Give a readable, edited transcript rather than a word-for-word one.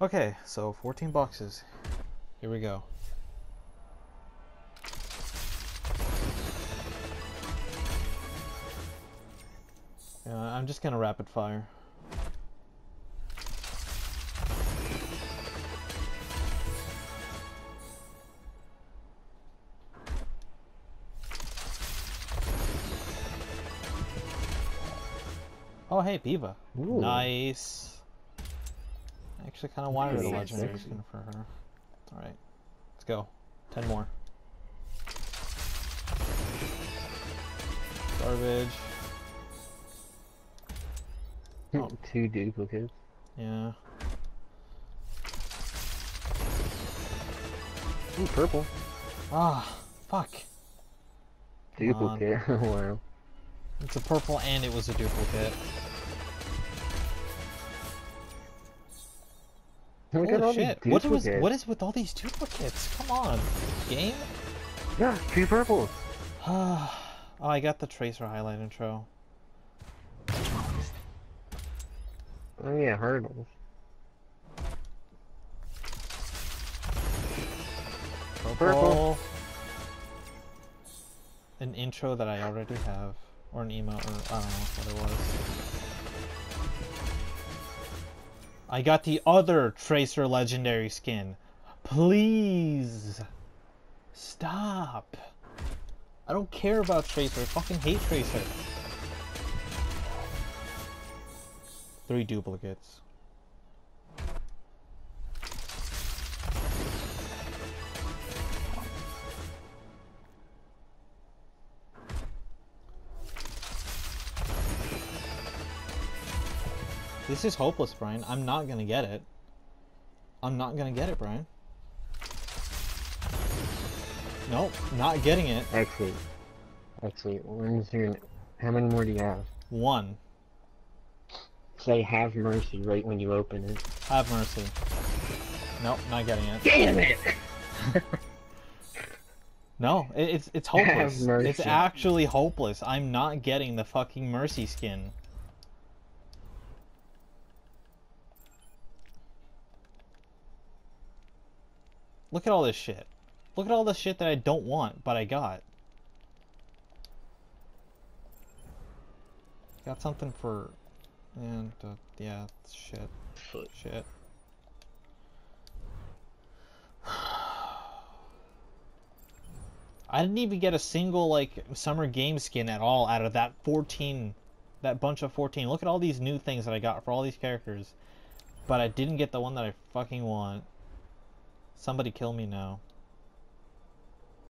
Okay, so 14 boxes. Here we go. I'm just gonna rapid fire. Oh, hey, Piva. Ooh. Nice. I actually kind of wanted a legendary skin for her. Alright, let's go. 10 more. Garbage. Oh. 2 duplicates. Yeah. Ooh, purple. Ah, fuck. Duplicate. Wow. It's a purple and it was a duplicate. Look at all Holy shit. these duplicates. What is with all these duplicates? Come on. Game? Yeah, 2 purples. Oh, I got the Tracer highlight intro. Oh yeah, hurdles. Purple. An intro that I already have. Or an emote, or I don't know what it was. I got the other Tracer legendary skin. Please. Stop. I don't care about Tracer. I fucking hate Tracer. 3 duplicates. This is hopeless, Brian. I'm not gonna get it. I'm not gonna get it, Brian. Nope, not getting it. Actually, when's your... How many more do you have? 1. Say have mercy right when you open it. Have mercy. Nope, not getting it. Damn it! No, it's hopeless. Have mercy. It's actually hopeless. I'm not getting the fucking mercy skin. Look at all this shit. Look at all the shit that I don't want, but I got. Got something for... And, yeah, shit. Shit. I didn't even get a single, like, summer game skin at all out of that 14... That bunch of 14. Look at all these new things that I got for all these characters. But I didn't get the one that I fucking want. Somebody kill me now.